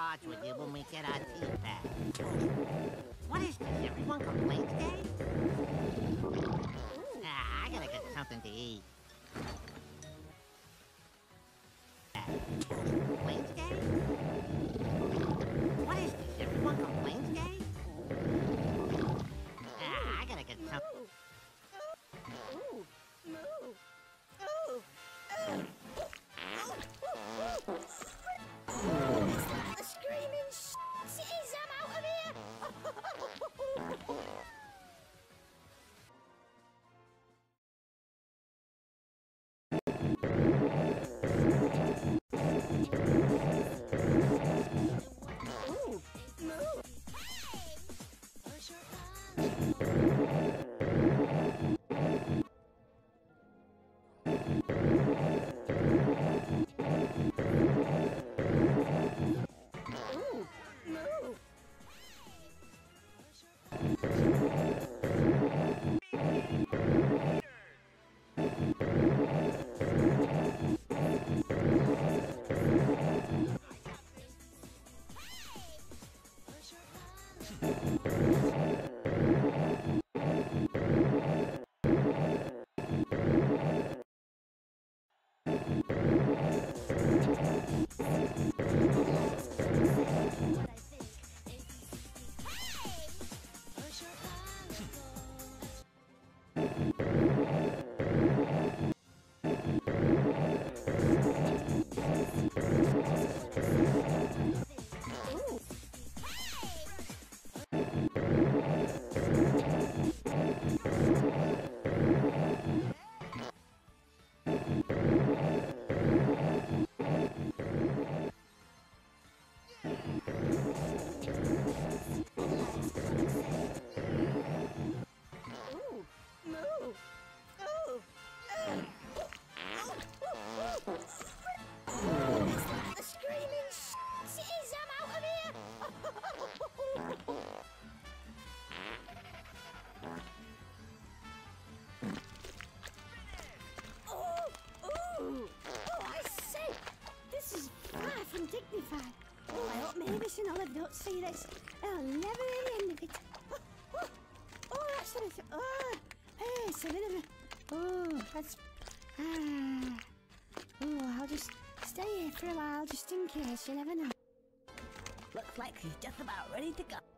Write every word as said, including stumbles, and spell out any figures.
cards with you when we get our teeth back. What is this? Everyone complains day? Ah, I gotta get something to eat. Complaints day? What is this? Everyone complains day? Ah, I gotta get something. Ooh, move. Ooh, ooh. It's like the screaming s***. It is, I'm out of here. Ooh, move. Ooh, move. Ooh, move. Ooh, ooh. It's like the screaming s***. It is, I'm out of here. Oh, ooh. Oh, I say, this is far from dignified. Oh, I hope Mavis and Olive don't see this. They'll never hear the end of it. Oh, oh, oh that's what it's... Oh, hey, it's a bit of a... Oh, that's... Ah... Oh, I'll just stay here for a while, just in case, you never know. Looks like she's just about ready to go.